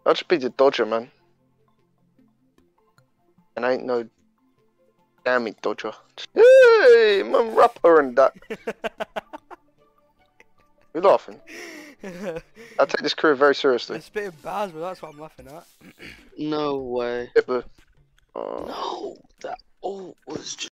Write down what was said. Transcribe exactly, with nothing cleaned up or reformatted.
I'll just be the dodger, man. And I ain't no damn it dodger. Hey, I'm a rapper and that. You're laughing. I take this career very seriously. You're spitting bars, but that's what I'm laughing at. No way. Yeah, but, uh... No, that all was just.